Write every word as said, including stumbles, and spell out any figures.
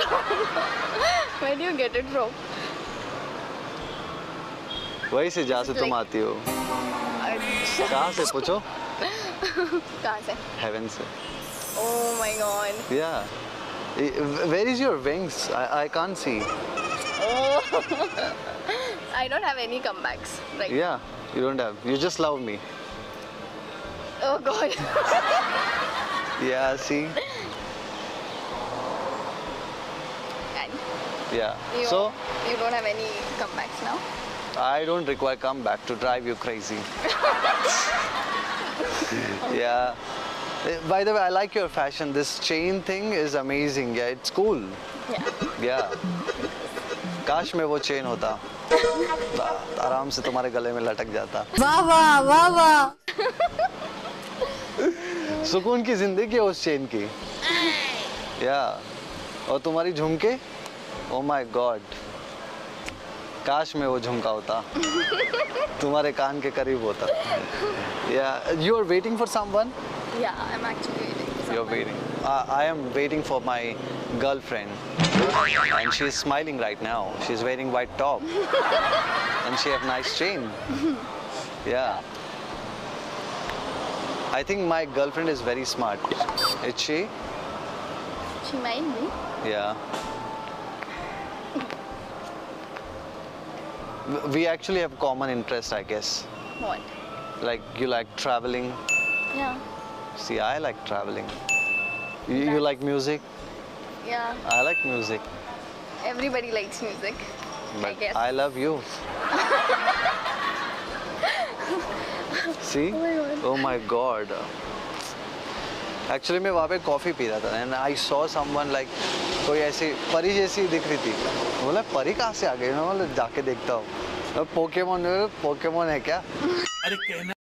Where do you get it from? वही से जहाँ से तुम आती हो। कहाँ से पूछो? कहाँ से? Heaven से। Oh my God. Yeah. Where is your wings? I I can't see. Oh. I don't have any comebacks. Right. Yeah, you don't have. You just love me. Oh God. Yeah, see? And Yeah. you, So, you don't have any comebacks now? I don't require comeback to drive you crazy. Yeah. By the way, I like your fashion. This chain thing is amazing. Yeah, it's cool. Yeah. Yeah. काश में वो chain होता, आराम से तुम्हारे गले में लटक जाता। वाह वाह वाह वाह। सुकून की जिंदगी है उस चेन की। या और तुम्हारी झुमके, ओ माय गॉड, काश में वो झुमका होता, तुम्हारे कान के करीब होता। या you are waiting for someone? Yeah, I'm actually waiting for You're someone. waiting. Uh, I am waiting for my girlfriend, and she's smiling right now. She's wearing white top, and she have nice chain. Yeah. I think my girlfriend is very smart. Is she? She might be. Yeah. We actually have common interest, I guess. What? Like you like traveling. Yeah. See, I like traveling. You, you like music? Yeah. I like music. Everybody likes music. I But guess. I love you. See? Oh my God. Oh my God. Actually मैं वहाँ पे coffee P रहा था and I saw someone like कोई ऐसी परी जैसी दिख रही थी। बोला परी कहाँ से आ गई? मैं बोला जाके देखता हूँ। पोकेमोन पोकेमोन है क्या?